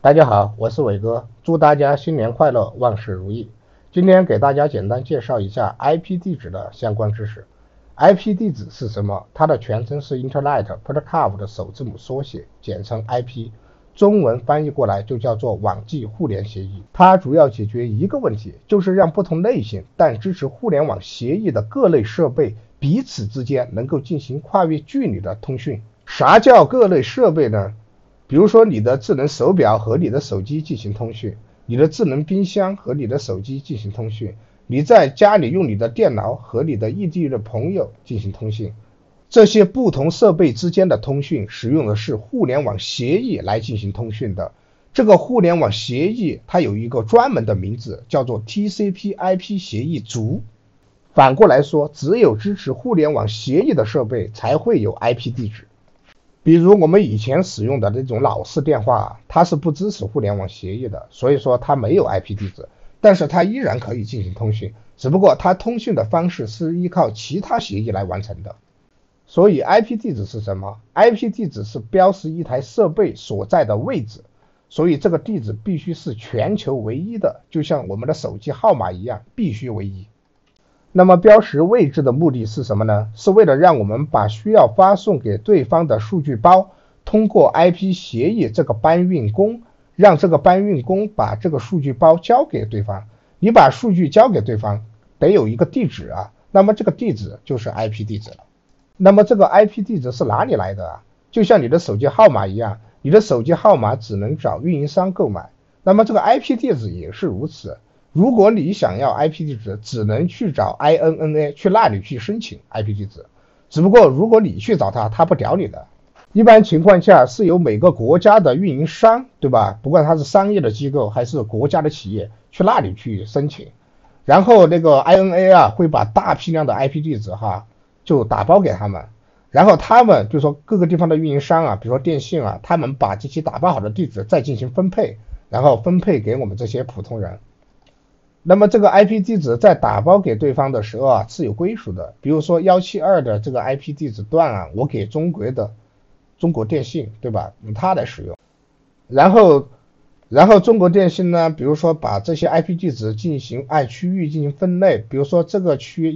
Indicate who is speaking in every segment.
Speaker 1: 大家好，我是伟哥，祝大家新年快乐，万事如意。今天给大家简单介绍一下 IP 地址的相关知识。IP 地址是什么？它的全称是 Internet Protocol 的首字母缩写，简称 IP， 中文翻译过来就叫做网际互联协议。它主要解决一个问题，就是让不同类型但支持互联网协议的各类设备彼此之间能够进行跨越距离的通讯。啥叫各类设备呢？比如说你的智能手表和你的手机进行通讯，你的智能冰箱和你的手机进行通讯，你在家里用你的电脑和你的异地的朋友进行通讯。这些不同设备之间的通讯使用的是互联网协议来进行通讯的。这个互联网协议它有一个专门的名字，叫做 TCP/IP 协议组。反过来说，只有支持互联网协议的设备才会有 IP 地址。比如我们以前使用的那种老式电话，它是不支持互联网协议的，所以说它没有 IP 地址，但是它依然可以进行通讯，只不过它通讯的方式是依靠其他协议来完成的。所以 IP 地址是什么？ IP 地址是标识一台设备所在的位置，所以这个地址必须是全球唯一的，就像我们的手机号码一样，必须唯一。那么标识位置的目的是什么呢？是为了让我们把需要发送给对方的数据包通过 IP 协议这个搬运工，让这个搬运工把这个数据包交给对方。你把数据交给对方得有一个地址啊，那么这个地址就是 IP 地址了。那么这个 IP 地址是哪里来的啊？就像你的手机号码一样，你的手机号码只能找运营商购买，那么这个 IP 地址也是如此。如果你想要 IP 地址，只能去找 INNA 去那里去申请 IP 地址。只不过如果你去找他不屌你的。一般情况下是由每个国家的运营商，对吧？不管他是商业的机构还是国家的企业，去那里去申请。然后那个 INA 啊会把大批量的 IP 地址就打包给他们。然后他们就说各个地方的运营商啊，比如说电信啊，他们把这些打包好的地址再进行分配，然后分配给我们这些普通人。那么这个 IP 地址在打包给对方的时候是有归属的，比如说172的这个 IP 地址段我给中国电信，对吧？用它来使用。然后中国电信呢，比如说把这些 IP 地址进行按区域进行分类，比如说这个区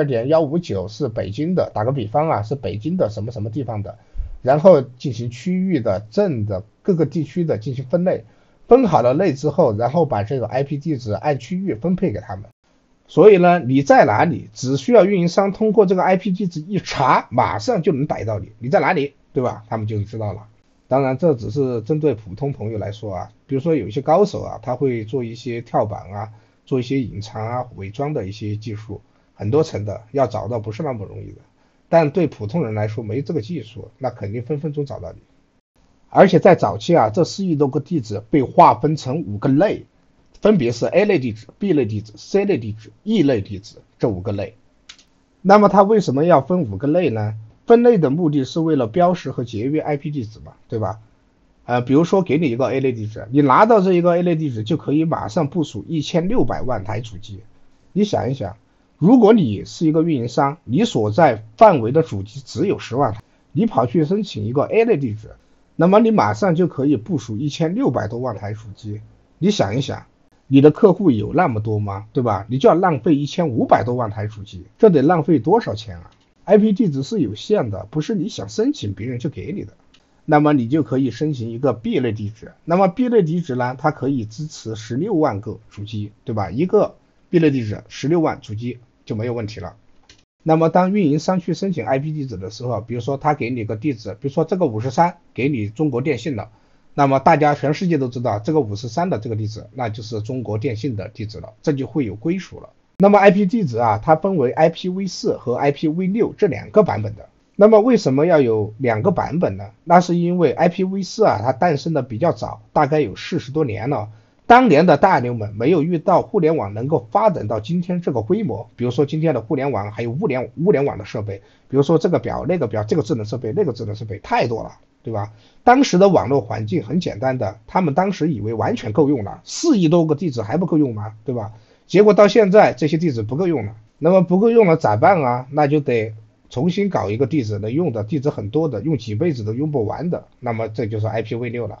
Speaker 1: 172.159 是北京的，打个比方是北京的什么什么地方的，然后进行区域的、镇的、各个地区的进行分类。分好了类之后，然后把这个 IP 地址按区域分配给他们。所以呢，你在哪里，只需要运营商通过这个 IP 地址一查，马上就能逮到你在哪里，对吧？他们就知道了。当然这只是针对普通朋友来说比如说有一些高手他会做一些跳板做一些隐藏伪装的一些技术，很多层的，要找到不是那么容易的。但对普通人来说没这个技术，那肯定分分钟找到你。而且在早期这4亿多个地址被划分成5个类，分别是 A 类地址、B 类地址、C 类地址、E 类地址这5个类。那么它为什么要分5个类呢？分类的目的是为了标识和节约 IP 地址嘛，对吧？比如说给你一个 A 类地址，你拿到这一个 A 类地址就可以马上部署1600万台主机。你想一想，如果你是一个运营商，你所在范围的主机只有10万台，你跑去申请一个 A 类地址，那么你马上就可以部署1600多万台主机。你想一想，你的客户有那么多吗？对吧？你就要浪费1500多万台主机，这得浪费多少钱？IP 地址是有限的，不是你想申请别人就给你的。那么你就可以申请一个 B 类地址。那么 B 类地址呢，它可以支持16万个主机，对吧？一个 B 类地址16万主机就没有问题了。那么当运营商去申请 IP 地址的时候，比如说他给你个地址，比如说这个53给你中国电信的，那么大家全世界都知道这个53的这个地址那就是中国电信的地址了，这就会有归属了。那么 IP 地址它分为 IPv4 和 IPv6 这2个版本的。那么为什么要有2个版本呢？那是因为 IPv4 它诞生的比较早，大概有40多年了。当年的大牛们没有遇到互联网能够发展到今天这个规模，比如说今天的互联网还有物联网的设备，比如说这个表那个表，这个智能设备那个智能设备太多了，对吧？当时的网络环境很简单的，他们当时以为完全够用了，4亿多个地址还不够用吗？对吧？结果到现在这些地址不够用了，那么不够用了咋办那就得重新搞一个地址能用的，地址很多的，用几辈子都用不完的，那么这就是 IPv6 了。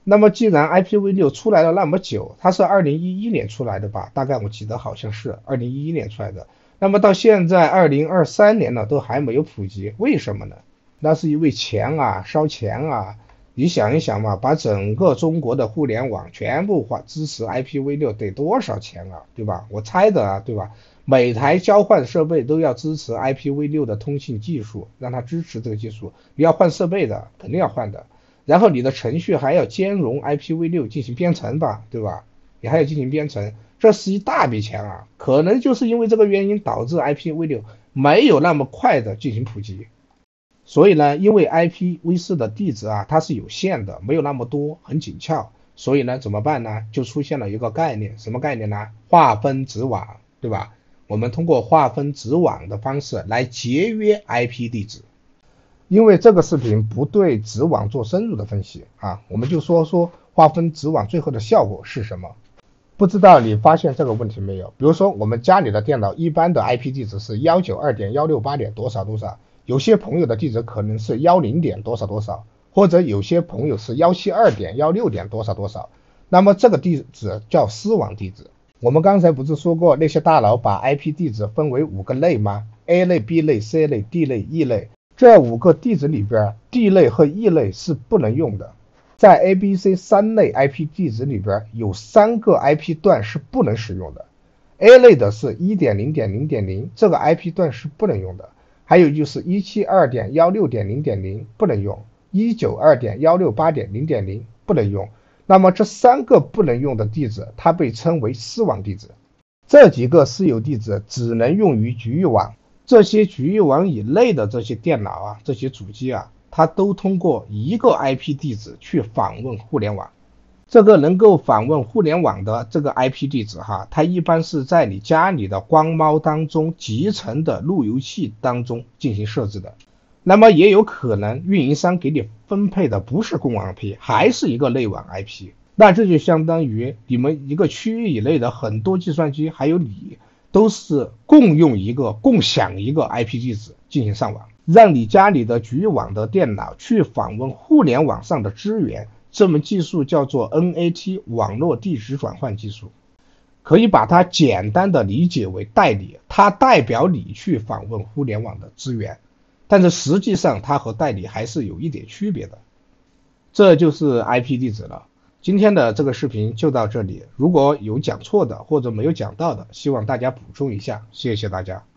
Speaker 1: 那么既然 IPv6 出来了那么久，它是2011年出来的吧？大概我记得好像是2011年出来的。那么到现在2023年了，都还没有普及，为什么呢？那是因为钱啊，烧钱啊。你想一想嘛，把整个中国的互联网全部支持 IPv6 得多少钱啊，对吧？我猜的啊，对吧？每台交换设备都要支持 IPv6 的通信技术，让它支持这个技术。你要换设备的，肯定要换的。然后你的程序还要兼容 IPv6 进行编程吧，对吧？你还要进行编程，这是一大笔钱啊！可能就是因为这个原因导致 IPv6 没有那么快的进行普及。所以呢，因为 IPv4 的地址啊，它是有限的，没有那么多，很紧俏。所以呢，怎么办呢？就出现了一个概念，什么概念呢？划分子网，对吧？我们通过划分子网的方式来节约 IP 地址。因为这个视频不对子网做深入的分析啊，我们就说划分子网最后的效果是什么。不知道你发现这个问题没有？比如说我们家里的电脑一般的 IP 地址是 192.168. 多少多少，有些朋友的地址可能是10. 多少多少，或者有些朋友是172.16. 多少多少，那么这个地址叫私网地址。我们刚才不是说过那些大佬把 IP 地址分为5个类吗？ A 类、B 类、C 类、D 类、E 类。这5个地址里边 ，D 类和 E 类是不能用的。在 A、B、C 3类 IP 地址里边，有3个 IP 段是不能使用的。A 类的是 1.0.0.0， 这个 IP 段是不能用的。还有就是 172.16.0.0 不能用， 192.168.0.0 不能用。那么这3个不能用的地址，它被称为私网地址。这几个私有地址只能用于局域网。这些局域网以内的这些电脑啊，这些主机啊，它都通过一个 IP 地址去访问互联网。这个能够访问互联网的这个 IP 地址哈，它一般是在你家里的光猫当中集成的路由器当中进行设置的。那么也有可能运营商给你分配的不是公网 IP， 还是一个内网 IP。那这就相当于你们一个区域以内的很多计算机，还有你，都是共享一个 IP 地址进行上网，让你家里的局域网的电脑去访问互联网上的资源。这门技术叫做 NAT 网络地址转换技术，可以把它简单的理解为代理，它代表你去访问互联网的资源，但是实际上它和代理还是有一点区别的。这就是 IP 地址了。今天的这个视频就到这里，如果有讲错的或者没有讲到的，希望大家补充一下，谢谢大家。